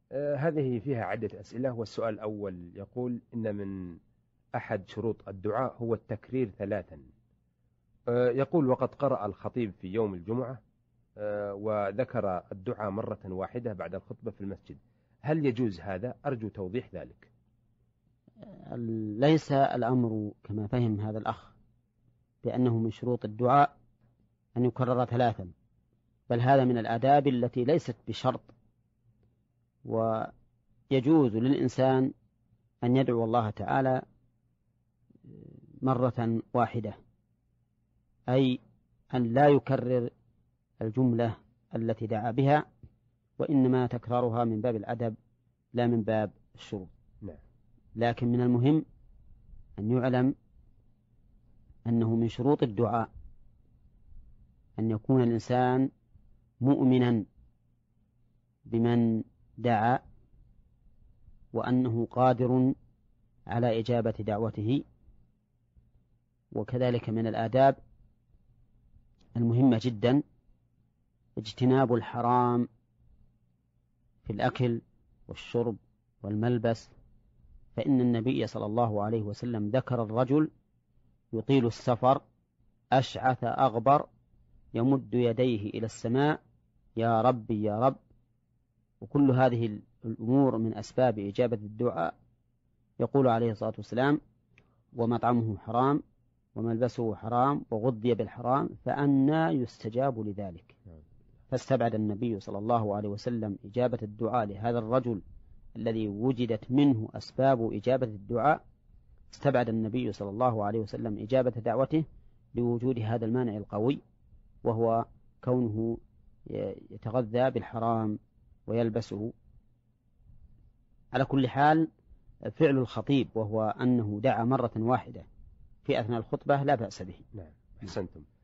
هذه فيها عدة أسئلة، والسؤال الأول يقول إن من أحد شروط الدعاء هو التكرير 3. يقول وقد قرأ الخطيب في يوم الجمعة وذكر الدعاء مرة واحدة بعد الخطبة في المسجد، هل يجوز هذا؟ أرجو توضيح ذلك. ليس الأمر كما فهم هذا الأخ بأنه من شروط الدعاء أن يكرر 3، بل هذا من الآداب التي ليست بشرط، ويجوز للإنسان أن يدعو الله تعالى مرة واحدة، أي أن لا يكرر الجملة التي دعا بها، وإنما تكرارها من باب الأدب لا من باب الشروط. لكن من المهم أن يعلم أنه من شروط الدعاء أن يكون الإنسان مؤمنا بمن دعا، وأنه قادر على إجابة دعوته. وكذلك من الآداب المهمة جدا اجتناب الحرام في الأكل والشرب والملبس، فإن النبي صلى الله عليه وسلم ذكر الرجل يطيل السفر أشعث أغبر يمد يديه إلى السماء يا ربي يا رب. وكل هذه الأمور من أسباب إجابة الدعاء. يقول عليه الصلاة والسلام ومطعمه حرام وملبسه حرام وغذي بالحرام فأنى يستجاب لذلك. فاستبعد النبي صلى الله عليه وسلم إجابة الدعاء لهذا الرجل الذي وجدت منه أسباب إجابة الدعاء، استبعد النبي صلى الله عليه وسلم إجابة دعوته لوجود هذا المانع القوي، وهو كونه يتغذى بالحرام ويلبسه. على كل حال فعل الخطيب وهو أنه دعا مرة واحدة في أثناء الخطبة لا بأس به. نعم، أحسنتم.